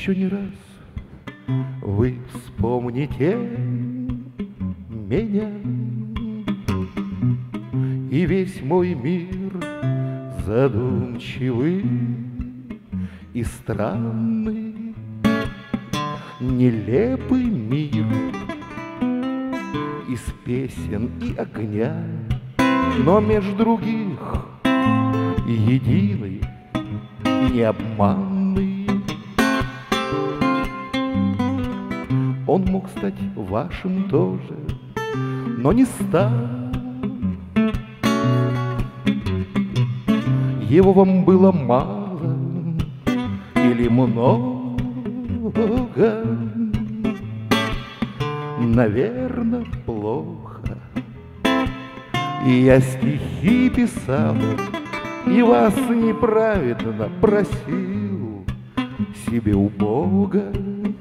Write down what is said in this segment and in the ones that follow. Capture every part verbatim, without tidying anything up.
Еще не раз вы вспомните меня, и весь мой мир задумчивый и странный, нелепый мир из песен и огня, но меж других единый и необманный. Он мог стать вашим тоже, но не стал. Его вам было мало или много? Наверно, плохо. И я стихи писал, и вас неправедно просил себе у Бога.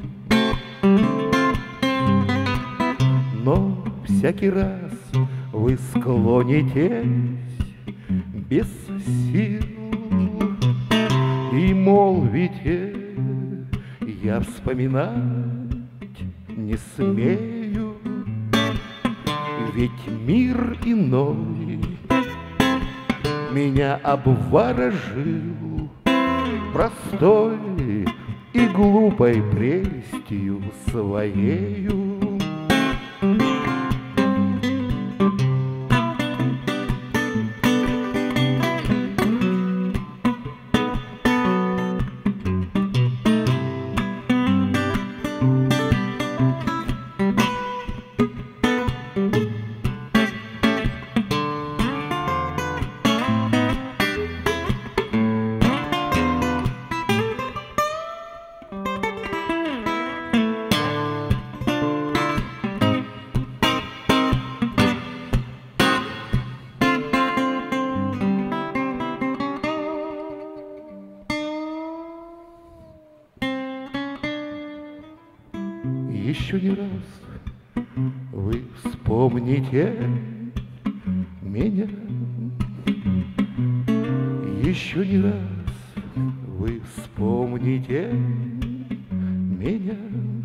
Но всякий раз вы склонитесь без сил и молвите: я вспоминать не смею, ведь мир иной меня обворожил простой и глупой прелестью своею. Еще не раз вы вспомните меня, еще не раз вы вспомните меня.